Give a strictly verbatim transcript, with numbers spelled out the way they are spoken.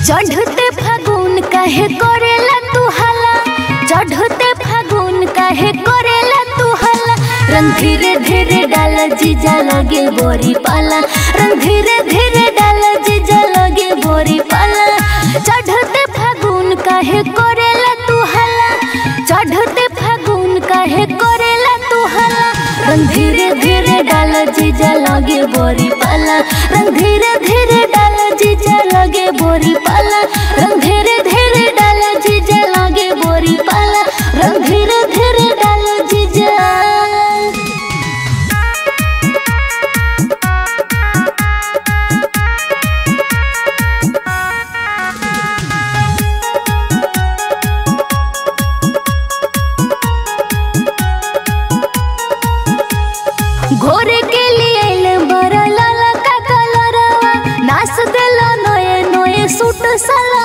चढ़ते फागुन काहे करेला तू हला, चढ़ते फागुन काहे करेला तू हला। रंग धीरे धीरे डाल जीजा लगे बोरी पाला, रंग धीरे धीरे डाल जीजा लगे बोरी पाला। चढ़ते फागुन काहे करेला तू हला, चढ़ते फागुन काहे करेला तू हला। रंग धीरे धीरे डाल जीजा लगे बोरी पाला, रंग धीरे धीरे डाल जीजा लगे बोरी पाला। रंग धीरे धीरे डाल जीजा लगे बोरी पाला, रंग धीरे धीरे डाल जीजा। घोरे के लिए बड़ा लाला का कलरवा, नाच देला नए नए सूट साला।